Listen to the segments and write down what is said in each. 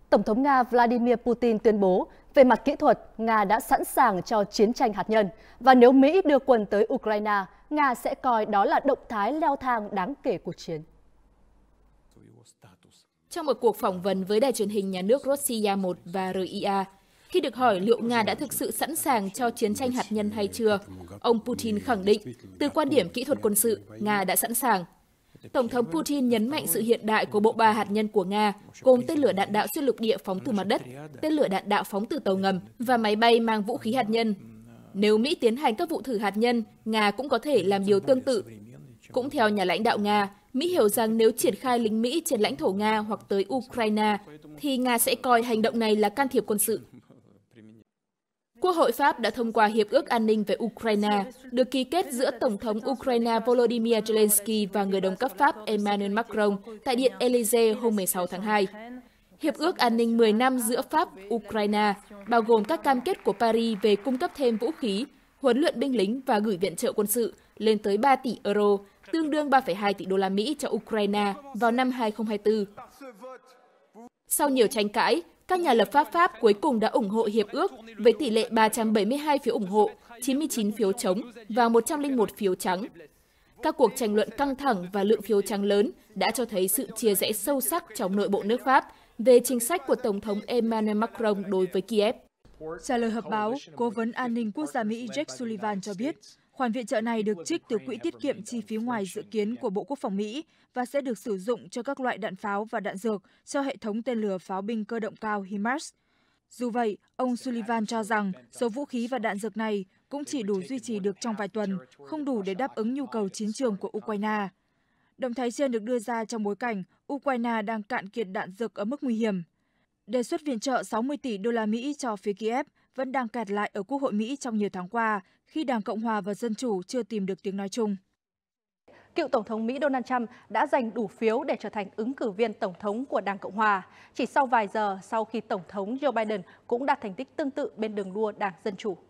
Tổng thống Nga Vladimir Putin tuyên bố, về mặt kỹ thuật, Nga đã sẵn sàng cho chiến tranh hạt nhân, và nếu Mỹ đưa quân tới Ukraine, Nga sẽ coi đó là động thái leo thang đáng kể cuộc chiến. Trong một cuộc phỏng vấn với đài truyền hình nhà nước Rossiya 1 và RIA, khi được hỏi liệu Nga đã thực sự sẵn sàng cho chiến tranh hạt nhân hay chưa, ông Putin khẳng định, từ quan điểm kỹ thuật quân sự, Nga đã sẵn sàng. Tổng thống Putin nhấn mạnh sự hiện đại của bộ ba hạt nhân của Nga, gồm tên lửa đạn đạo xuyên lục địa phóng từ mặt đất, tên lửa đạn đạo phóng từ tàu ngầm và máy bay mang vũ khí hạt nhân. Nếu Mỹ tiến hành các vụ thử hạt nhân, Nga cũng có thể làm điều tương tự. Cũng theo nhà lãnh đạo Nga, Mỹ hiểu rằng nếu triển khai lính Mỹ trên lãnh thổ Nga hoặc tới Ukraine, thì Nga sẽ coi hành động này là can thiệp quân sự. Quốc hội Pháp đã thông qua Hiệp ước An ninh về Ukraine, được ký kết giữa Tổng thống Ukraine Volodymyr Zelensky và người đồng cấp Pháp Emmanuel Macron tại Điện Élysée hôm 16 tháng 2. Hiệp ước An ninh 10 năm giữa Pháp-Ukraine bao gồm các cam kết của Paris về cung cấp thêm vũ khí, huấn luyện binh lính và gửi viện trợ quân sự lên tới 3 tỷ euro, tương đương 3,2 tỷ đô la Mỹ cho Ukraine vào năm 2024. Sau nhiều tranh cãi, các nhà lập pháp Pháp cuối cùng đã ủng hộ hiệp ước với tỷ lệ 372 phiếu ủng hộ, 99 phiếu chống và 101 phiếu trắng. Các cuộc tranh luận căng thẳng và lượng phiếu trắng lớn đã cho thấy sự chia rẽ sâu sắc trong nội bộ nước Pháp về chính sách của Tổng thống Emmanuel Macron đối với Kiev. Trả lời họp báo, Cố vấn An ninh Quốc gia Mỹ Jake Sullivan cho biết, khoản viện trợ này được trích từ quỹ tiết kiệm chi phí ngoài dự kiến của Bộ Quốc phòng Mỹ và sẽ được sử dụng cho các loại đạn pháo và đạn dược cho hệ thống tên lửa pháo binh cơ động cao HIMARS. Dù vậy, ông Sullivan cho rằng số vũ khí và đạn dược này cũng chỉ đủ duy trì được trong vài tuần, không đủ để đáp ứng nhu cầu chiến trường của Ukraine. Động thái trên được đưa ra trong bối cảnh Ukraine đang cạn kiệt đạn dược ở mức nguy hiểm. Đề xuất viện trợ 60 tỷ đô la Mỹ cho phía Kiev vẫn đang kẹt lại ở Quốc hội Mỹ trong nhiều tháng qua khi Đảng Cộng hòa và Dân chủ chưa tìm được tiếng nói chung. Cựu Tổng thống Mỹ Donald Trump đã giành đủ phiếu để trở thành ứng cử viên Tổng thống của Đảng Cộng hòa, chỉ sau vài giờ sau khi Tổng thống Joe Biden cũng đạt thành tích tương tự bên đường đua Đảng Dân chủ.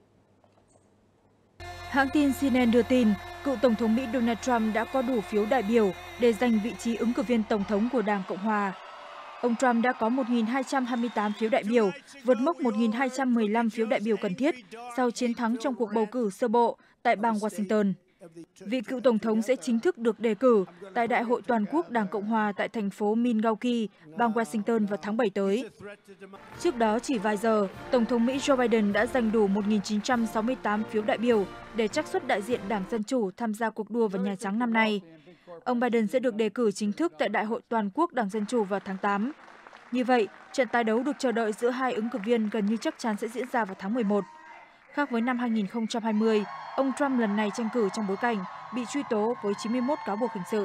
Hãng tin CNN đưa tin, cựu Tổng thống Mỹ Donald Trump đã có đủ phiếu đại biểu để giành vị trí ứng cử viên Tổng thống của Đảng Cộng hòa. Ông Trump đã có 1.228 phiếu đại biểu, vượt mốc 1.215 phiếu đại biểu cần thiết sau chiến thắng trong cuộc bầu cử sơ bộ tại bang Washington. Vị cựu Tổng thống sẽ chính thức được đề cử tại Đại hội Toàn quốc Đảng Cộng hòa tại thành phố Milwaukee, bang Washington vào tháng 7 tới. Trước đó chỉ vài giờ, Tổng thống Mỹ Joe Biden đã giành đủ 1.968 phiếu đại biểu để trắc xuất đại diện Đảng Dân chủ tham gia cuộc đua vào Nhà Trắng năm nay. Ông Biden sẽ được đề cử chính thức tại Đại hội Toàn quốc Đảng Dân chủ vào tháng 8. Như vậy, trận tái đấu được chờ đợi giữa hai ứng cử viên gần như chắc chắn sẽ diễn ra vào tháng 11. Khác với năm 2020, ông Trump lần này tranh cử trong bối cảnh bị truy tố với 91 cáo buộc hình sự.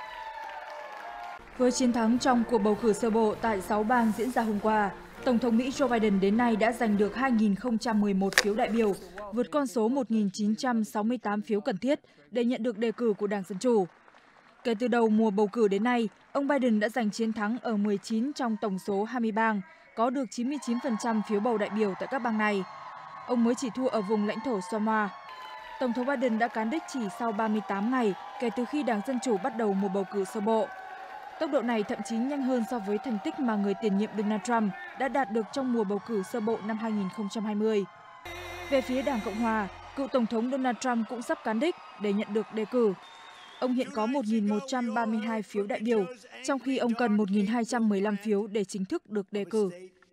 Với chiến thắng trong cuộc bầu cử sơ bộ tại 6 bang diễn ra hôm qua, Tổng thống Mỹ Joe Biden đến nay đã giành được 2.011 phiếu đại biểu, vượt con số 1.968 phiếu cần thiết để nhận được đề cử của Đảng Dân chủ. Kể từ đầu mùa bầu cử đến nay, ông Biden đã giành chiến thắng ở 19 trong tổng số 20 bang, có được 99% phiếu bầu đại biểu tại các bang này. Ông mới chỉ thua ở vùng lãnh thổ Samoa. Tổng thống Biden đã cán đích chỉ sau 38 ngày kể từ khi Đảng Dân chủ bắt đầu mùa bầu cử sơ bộ. Tốc độ này thậm chí nhanh hơn so với thành tích mà người tiền nhiệm Donald Trump đã đạt được trong mùa bầu cử sơ bộ năm 2020. Về phía Đảng Cộng hòa, cựu Tổng thống Donald Trump cũng sắp cán đích để nhận được đề cử. Ông hiện có 1.132 phiếu đại biểu, trong khi ông cần 1.215 phiếu để chính thức được đề cử.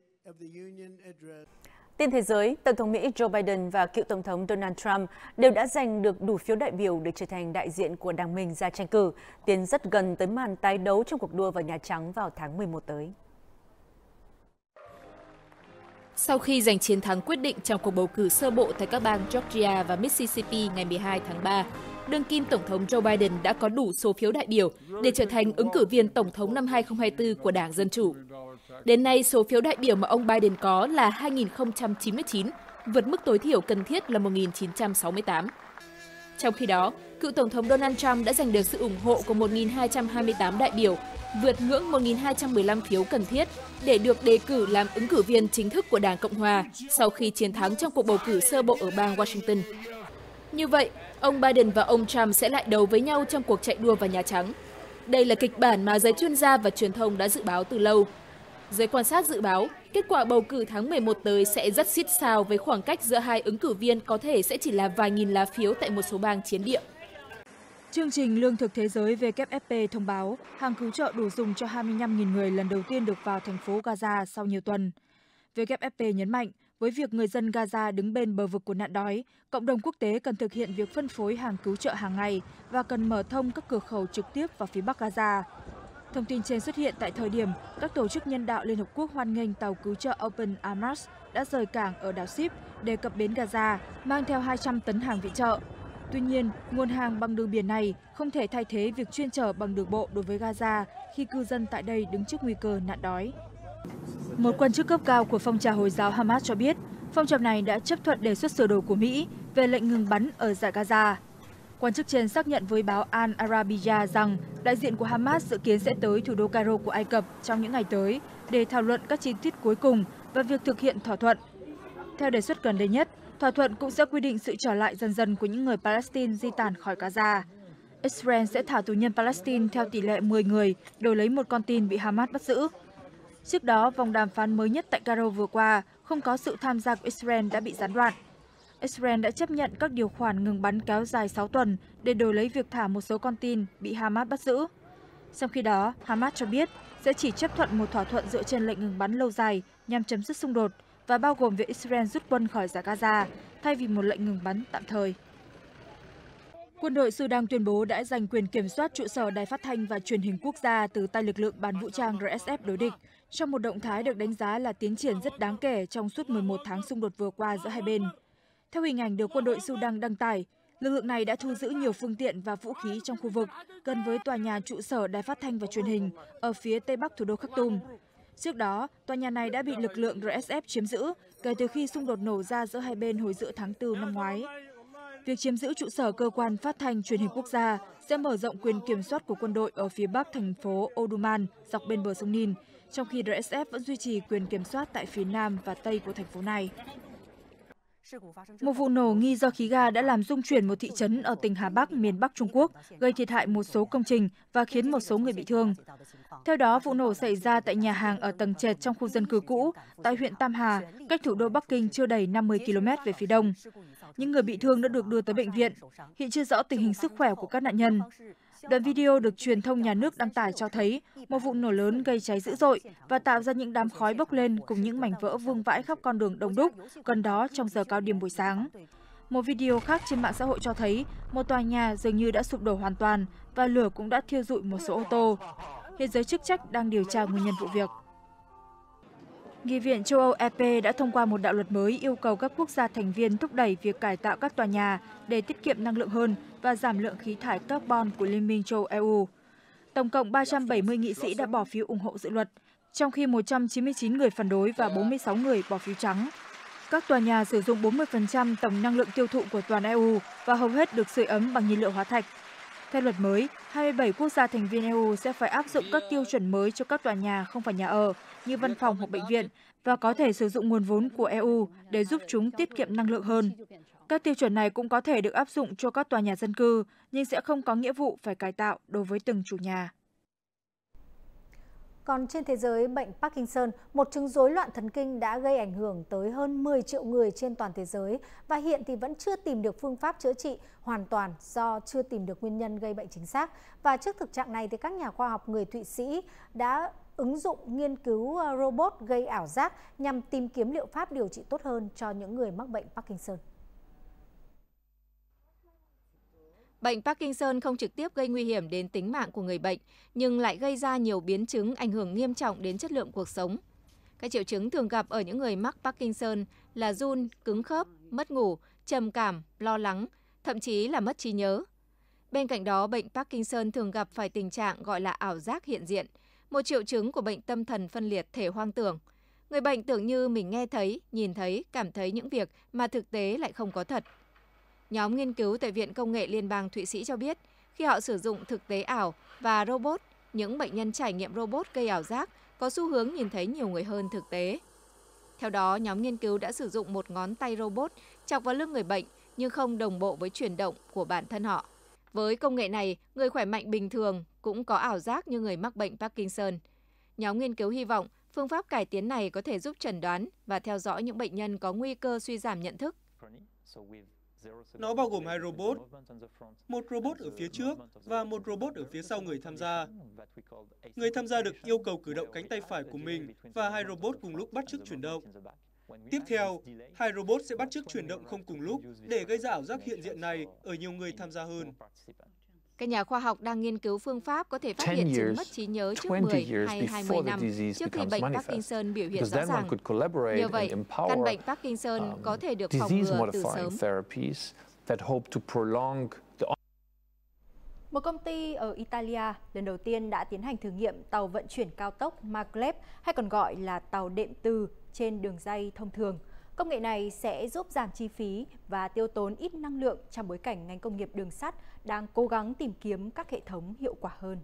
Tin thế giới, Tổng thống Mỹ Joe Biden và cựu Tổng thống Donald Trump đều đã giành được đủ phiếu đại biểu để trở thành đại diện của đảng mình ra tranh cử, tiến rất gần tới màn tái đấu trong cuộc đua vào Nhà Trắng vào tháng 11 tới. Sau khi giành chiến thắng quyết định trong cuộc bầu cử sơ bộ tại các bang Georgia và Mississippi ngày 12 tháng 3, đương kim Tổng thống Joe Biden đã có đủ số phiếu đại biểu để trở thành ứng cử viên Tổng thống năm 2024 của Đảng Dân chủ. Đến nay, số phiếu đại biểu mà ông Biden có là 2.099, vượt mức tối thiểu cần thiết là 1.968. Trong khi đó, cựu Tổng thống Donald Trump đã giành được sự ủng hộ của 1.228 đại biểu, vượt ngưỡng 1.215 phiếu cần thiết để được đề cử làm ứng cử viên chính thức của Đảng Cộng hòa sau khi chiến thắng trong cuộc bầu cử sơ bộ ở bang Washington. Như vậy, ông Biden và ông Trump sẽ lại đấu với nhau trong cuộc chạy đua vào Nhà Trắng. Đây là kịch bản mà giới chuyên gia và truyền thông đã dự báo từ lâu. Giới quan sát dự báo, kết quả bầu cử tháng 11 tới sẽ rất xít xao với khoảng cách giữa hai ứng cử viên có thể sẽ chỉ là vài nghìn lá phiếu tại một số bang chiến địa. Chương trình Lương thực Thế giới WFP thông báo hàng cứu trợ đủ dùng cho 25.000 người lần đầu tiên được vào thành phố Gaza sau nhiều tuần. WFP nhấn mạnh, với việc người dân Gaza đứng bên bờ vực của nạn đói, cộng đồng quốc tế cần thực hiện việc phân phối hàng cứu trợ hàng ngày và cần mở thông các cửa khẩu trực tiếp vào phía Bắc Gaza. Thông tin trên xuất hiện tại thời điểm các tổ chức nhân đạo Liên Hợp Quốc hoan nghênh tàu cứu trợ Open Arms đã rời cảng ở đảo Ship để cập bến Gaza, mang theo 200 tấn hàng viện trợ. Tuy nhiên, nguồn hàng bằng đường biển này không thể thay thế việc chuyên chở bằng đường bộ đối với Gaza khi cư dân tại đây đứng trước nguy cơ nạn đói. Một quan chức cấp cao của phong trào Hồi giáo Hamas cho biết, phong trào này đã chấp thuận đề xuất sửa đổi của Mỹ về lệnh ngừng bắn ở dải Gaza. Quan chức trên xác nhận với báo Al Arabiya rằng đại diện của Hamas dự kiến sẽ tới thủ đô Cairo của Ai Cập trong những ngày tới để thảo luận các chi tiết cuối cùng và việc thực hiện thỏa thuận. Theo đề xuất gần đây nhất, thỏa thuận cũng sẽ quy định sự trở lại dần dần của những người Palestine di tản khỏi Gaza. Israel sẽ thả tù nhân Palestine theo tỷ lệ 10 người, đổi lấy một con tin bị Hamas bắt giữ. Trước đó, vòng đàm phán mới nhất tại Cairo vừa qua không có sự tham gia của Israel đã bị gián đoạn. Israel đã chấp nhận các điều khoản ngừng bắn kéo dài 6 tuần để đổi lấy việc thả một số con tin bị Hamas bắt giữ. Trong khi đó, Hamas cho biết sẽ chỉ chấp thuận một thỏa thuận dựa trên lệnh ngừng bắn lâu dài nhằm chấm dứt xung đột và bao gồm việc Israel rút quân khỏi dải Gaza thay vì một lệnh ngừng bắn tạm thời. Quân đội Sudan tuyên bố đã giành quyền kiểm soát trụ sở Đài Phát thanh và Truyền hình Quốc gia từ tay lực lượng bán vũ trang RSF đối địch, trong một động thái được đánh giá là tiến triển rất đáng kể trong suốt 11 tháng xung đột vừa qua giữa hai bên. Theo hình ảnh được quân đội Sudan đăng tải, lực lượng này đã thu giữ nhiều phương tiện và vũ khí trong khu vực gần với tòa nhà trụ sở Đài Phát thanh và Truyền hình ở phía tây bắc thủ đô Khartoum. Trước đó, tòa nhà này đã bị lực lượng RSF chiếm giữ kể từ khi xung đột nổ ra giữa hai bên hồi giữa tháng 4 năm ngoái. Việc chiếm giữ trụ sở cơ quan phát thanh truyền hình quốc gia sẽ mở rộng quyền kiểm soát của quân đội ở phía bắc thành phố Omdurman dọc bên bờ sông Nin, trong khi RSF vẫn duy trì quyền kiểm soát tại phía nam và tây của thành phố này. Một vụ nổ nghi do khí ga đã làm rung chuyển một thị trấn ở tỉnh Hà Bắc, miền Bắc Trung Quốc, gây thiệt hại một số công trình và khiến một số người bị thương. Theo đó, vụ nổ xảy ra tại nhà hàng ở tầng trệt trong khu dân cư cũ, tại huyện Tam Hà, cách thủ đô Bắc Kinh chưa đầy 50 km về phía đông. Những người bị thương đã được đưa tới bệnh viện. Hiện chưa rõ tình hình sức khỏe của các nạn nhân. Đoạn video được truyền thông nhà nước đăng tải cho thấy một vụ nổ lớn gây cháy dữ dội và tạo ra những đám khói bốc lên cùng những mảnh vỡ vương vãi khắp con đường đông đúc gần đó trong giờ cao điểm buổi sáng. Một video khác trên mạng xã hội cho thấy một tòa nhà dường như đã sụp đổ hoàn toàn và lửa cũng đã thiêu rụi một số ô tô. Hiện giới chức trách đang điều tra nguyên nhân vụ việc. Nghị viện châu Âu EP đã thông qua một đạo luật mới yêu cầu các quốc gia thành viên thúc đẩy việc cải tạo các tòa nhà để tiết kiệm năng lượng hơn và giảm lượng khí thải carbon của Liên minh châu EU. Tổng cộng 370 nghị sĩ đã bỏ phiếu ủng hộ dự luật, trong khi 199 người phản đối và 46 người bỏ phiếu trắng. Các tòa nhà sử dụng 40% tổng năng lượng tiêu thụ của toàn EU và hầu hết được sưởi ấm bằng nhiên liệu hóa thạch. Theo luật mới, 27 quốc gia thành viên EU sẽ phải áp dụng các tiêu chuẩn mới cho các tòa nhà không phải nhà ở, như văn phòng hoặc bệnh viện, và có thể sử dụng nguồn vốn của EU để giúp chúng tiết kiệm năng lượng hơn. Các tiêu chuẩn này cũng có thể được áp dụng cho các tòa nhà dân cư, nhưng sẽ không có nghĩa vụ phải cải tạo đối với từng chủ nhà. Còn trên thế giới, bệnh Parkinson, một chứng rối loạn thần kinh đã gây ảnh hưởng tới hơn 10 triệu người trên toàn thế giới và hiện thì vẫn chưa tìm được phương pháp chữa trị hoàn toàn do chưa tìm được nguyên nhân gây bệnh chính xác. Và trước thực trạng này thì các nhà khoa học người Thụy Sĩ đã ứng dụng nghiên cứu robot gây ảo giác nhằm tìm kiếm liệu pháp điều trị tốt hơn cho những người mắc bệnh Parkinson. Bệnh Parkinson không trực tiếp gây nguy hiểm đến tính mạng của người bệnh, nhưng lại gây ra nhiều biến chứng ảnh hưởng nghiêm trọng đến chất lượng cuộc sống. Các triệu chứng thường gặp ở những người mắc Parkinson là run, cứng khớp, mất ngủ, trầm cảm, lo lắng, thậm chí là mất trí nhớ. Bên cạnh đó, bệnh Parkinson thường gặp phải tình trạng gọi là ảo giác hiện diện, một triệu chứng của bệnh tâm thần phân liệt thể hoang tưởng. Người bệnh tưởng như mình nghe thấy, nhìn thấy, cảm thấy những việc mà thực tế lại không có thật. Nhóm nghiên cứu tại Viện Công nghệ Liên bang Thụy Sĩ cho biết, khi họ sử dụng thực tế ảo và robot, những bệnh nhân trải nghiệm robot gây ảo giác có xu hướng nhìn thấy nhiều người hơn thực tế. Theo đó, nhóm nghiên cứu đã sử dụng một ngón tay robot chọc vào lưng người bệnh nhưng không đồng bộ với chuyển động của bản thân họ. Với công nghệ này, người khỏe mạnh bình thường cũng có ảo giác như người mắc bệnh Parkinson. Nhóm nghiên cứu hy vọng Phương pháp cải tiến này có thể giúp chẩn đoán và theo dõi những bệnh nhân có nguy cơ suy giảm nhận thức. Nó bao gồm 2 robot, một robot ở phía trước và một robot ở phía sau người tham gia. Người tham gia được yêu cầu cử động cánh tay phải của mình và 2 robot cùng lúc bắt chước chuyển động. Tiếp theo, 2 robot sẽ bắt chước chuyển động không cùng lúc để gây ra ảo giác hiện diện này ở nhiều người tham gia hơn. Các nhà khoa học đang nghiên cứu phương pháp có thể phát hiện chứng mất trí nhớ trước 10 hay 20 năm trước khi bệnh Parkinson biểu hiện rõ ràng. Nhờ vậy, căn bệnh Parkinson có thể được phòng ngừa từ sớm. Một công ty ở Italia lần đầu tiên đã tiến hành thử nghiệm tàu vận chuyển cao tốc Maglev, hay còn gọi là tàu đệm từ, trên đường ray thông thường. Công nghệ này sẽ giúp giảm chi phí và tiêu tốn ít năng lượng trong bối cảnh ngành công nghiệp đường sắt đang cố gắng tìm kiếm các hệ thống hiệu quả hơn.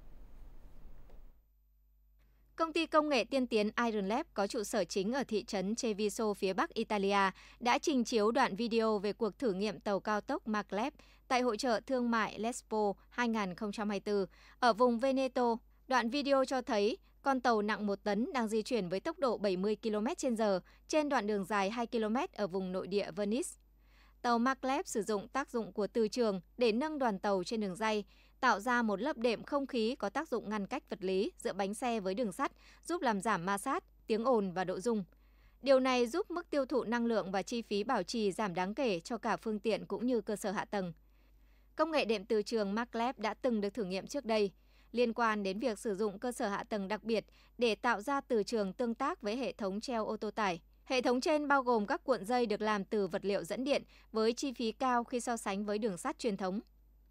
Công ty công nghệ tiên tiến Iron Lab có trụ sở chính ở thị trấn Treviso phía bắc Italia đã trình chiếu đoạn video về cuộc thử nghiệm tàu cao tốc Maglev tại hội chợ thương mại L'Expo 2024 ở vùng Veneto. Đoạn video cho thấy con tàu nặng 1 tấn đang di chuyển với tốc độ 70 km/h trên đoạn đường dài 2 km ở vùng nội địa Venice. Tàu Maglev sử dụng tác dụng của từ trường để nâng đoàn tàu trên đường ray, tạo ra một lớp đệm không khí có tác dụng ngăn cách vật lý giữa bánh xe với đường sắt, giúp làm giảm ma sát, tiếng ồn và độ rung. Điều này giúp mức tiêu thụ năng lượng và chi phí bảo trì giảm đáng kể cho cả phương tiện cũng như cơ sở hạ tầng. Công nghệ đệm từ trường Maglev đã từng được thử nghiệm trước đây, liên quan đến việc sử dụng cơ sở hạ tầng đặc biệt để tạo ra từ trường tương tác với hệ thống treo ô tô tải. Hệ thống trên bao gồm các cuộn dây được làm từ vật liệu dẫn điện với chi phí cao khi so sánh với đường sắt truyền thống.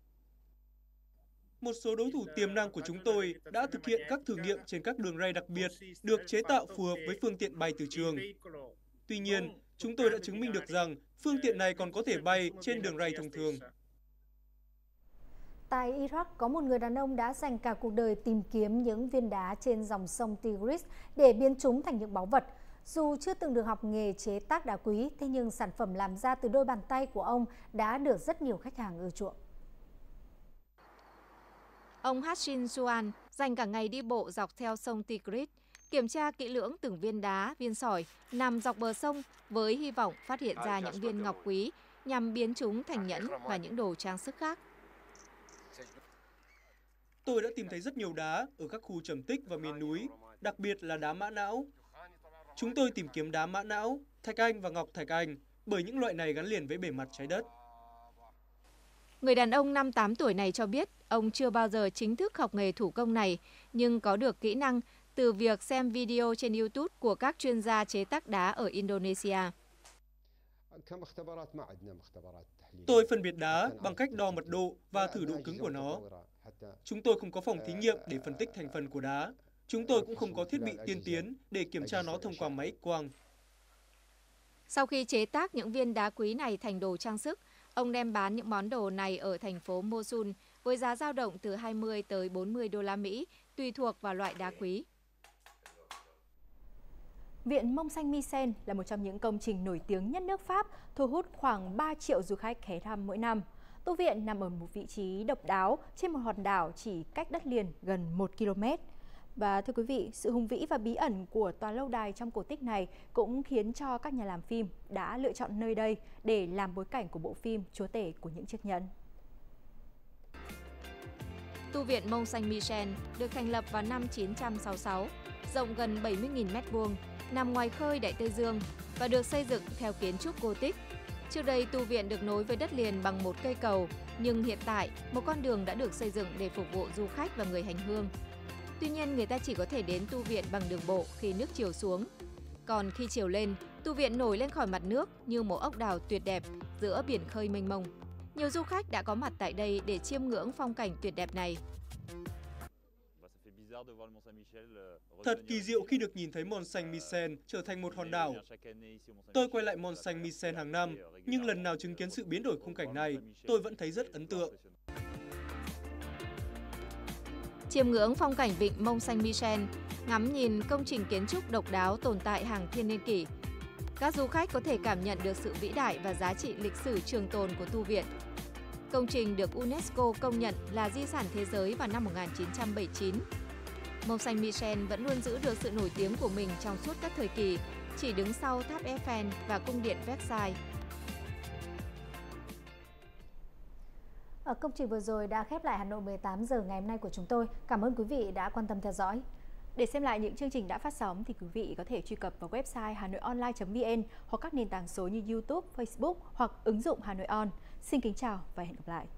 Một số đối thủ tiềm năng của chúng tôi đã thực hiện các thử nghiệm trên các đường ray đặc biệt được chế tạo phù hợp với phương tiện bay từ trường. Tuy nhiên, chúng tôi đã chứng minh được rằng phương tiện này còn có thể bay trên đường ray thông thường. Tại Iraq, có một người đàn ông đã dành cả cuộc đời tìm kiếm những viên đá trên dòng sông Tigris để biến chúng thành những báu vật. Dù chưa từng được học nghề chế tác đá quý, thế nhưng sản phẩm làm ra từ đôi bàn tay của ông đã được rất nhiều khách hàng ưa chuộng. Ông Hashin Suan dành cả ngày đi bộ dọc theo sông Tigris, kiểm tra kỹ lưỡng từng viên đá, viên sỏi nằm dọc bờ sông với hy vọng phát hiện ra những viên ngọc quý nhằm biến chúng thành nhẫn và những đồ trang sức khác. Tôi đã tìm thấy rất nhiều đá ở các khu trầm tích và miền núi, đặc biệt là đá mã não. Chúng tôi tìm kiếm đá mã não, thạch anh và ngọc thạch anh bởi những loại này gắn liền với bề mặt trái đất. Người đàn ông 58 tuổi này cho biết ông chưa bao giờ chính thức học nghề thủ công này, nhưng có được kỹ năng từ việc xem video trên YouTube của các chuyên gia chế tác đá ở Indonesia. Tôi phân biệt đá bằng cách đo mật độ và thử độ cứng của nó. Chúng tôi không có phòng thí nghiệm để phân tích thành phần của đá. Chúng tôi cũng không có thiết bị tiên tiến để kiểm tra nó thông qua máy X-quang. Sau khi chế tác những viên đá quý này thành đồ trang sức, ông đem bán những món đồ này ở thành phố Mosul với giá dao động từ 20 tới 40 đô la Mỹ, tùy thuộc vào loại đá quý. Viện Mont Saint-Michel là một trong những công trình nổi tiếng nhất nước Pháp, thu hút khoảng 3 triệu du khách ghé thăm mỗi năm. Tu viện nằm ở một vị trí độc đáo trên một hòn đảo chỉ cách đất liền gần 1 km. Và thưa quý vị, sự hùng vĩ và bí ẩn của tòa lâu đài trong cổ tích này cũng khiến cho các nhà làm phim đã lựa chọn nơi đây để làm bối cảnh của bộ phim Chúa tể của những chiếc nhẫn. Tu viện Mont Saint-Michel được thành lập vào năm 966, rộng gần 70.000 m², nằm ngoài khơi Đại Tây Dương và được xây dựng theo kiến trúc Gothic. Trước đây, tu viện được nối với đất liền bằng một cây cầu, nhưng hiện tại, một con đường đã được xây dựng để phục vụ du khách và người hành hương. Tuy nhiên, người ta chỉ có thể đến tu viện bằng đường bộ khi nước chiều xuống. Còn khi chiều lên, tu viện nổi lên khỏi mặt nước như một ốc đảo tuyệt đẹp giữa biển khơi mênh mông. Nhiều du khách đã có mặt tại đây để chiêm ngưỡng phong cảnh tuyệt đẹp này. Thật kỳ diệu khi được nhìn thấy Mont Saint-Michel trở thành một hòn đảo. Tôi quay lại Mont Saint-Michel hàng năm, nhưng lần nào chứng kiến sự biến đổi khung cảnh này, tôi vẫn thấy rất ấn tượng. Chiêm ngưỡng phong cảnh vịnh Mont Saint-Michel, ngắm nhìn công trình kiến trúc độc đáo tồn tại hàng thiên niên kỷ. Các du khách có thể cảm nhận được sự vĩ đại và giá trị lịch sử trường tồn của tu viện. Công trình được UNESCO công nhận là di sản thế giới vào năm 1979. Mont Saint-Michel vẫn luôn giữ được sự nổi tiếng của mình trong suốt các thời kỳ, chỉ đứng sau tháp Eiffel và cung điện Versailles. Ở công trình vừa rồi đã khép lại Hà Nội 18 giờ ngày hôm nay của chúng tôi. Cảm ơn quý vị đã quan tâm theo dõi. Để xem lại những chương trình đã phát sóng thì quý vị có thể truy cập vào website hanoionline.vn hoặc các nền tảng số như YouTube, Facebook hoặc ứng dụng Hà Nội On. Xin kính chào và hẹn gặp lại.